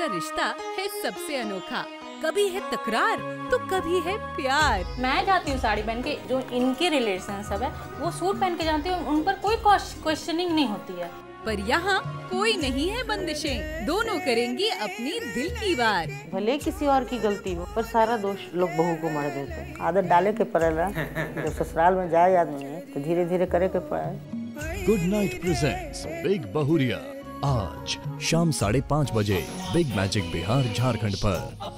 रिश्ता है सबसे अनोखा। कभी है तकरार तो कभी है प्यार। मैं जाती हूँ साड़ी पहन के, जो इनके रिलेशन सब है वो सूट पहन के जाती हूँ, उन पर कोई क्वेश्चनिंग नहीं होती है। पर यहाँ कोई नहीं है बंदिशें, दोनों करेंगी अपनी दिल की बात। भले किसी और की गलती हो, पर सारा दोष लोग बहू को मर देते हैं। आदत डाले के पड़ेला, जब ससुराल में जाए आदमी तो धीरे धीरे करे के पड़े। गुड नाइट प्रेजेंट्स बिग बहुरिया आज शाम 5:30 बजे बिग मैजिक बिहार झारखंड पर।